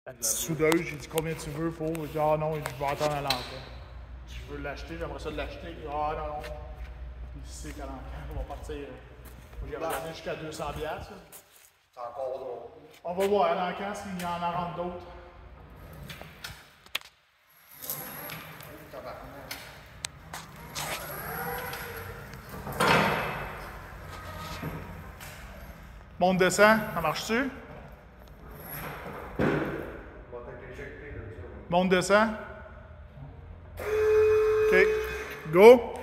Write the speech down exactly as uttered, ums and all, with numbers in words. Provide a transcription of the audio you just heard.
La petite soudeuse, j'ai dit combien tu veux pour. Il dit ah non, je vais attendre à l'encan. Je veux l'acheter, j'aimerais ça l'acheter. Ah non, non. Il sait qu'à l'encan, on va partir. J'ai regardé jusqu'à deux cents piastres. C'est encore drôle. On va voir à l'encan s'il y en a rentre d'autres. Monte descend, ça marche-tu? Monte descend. OK. Go!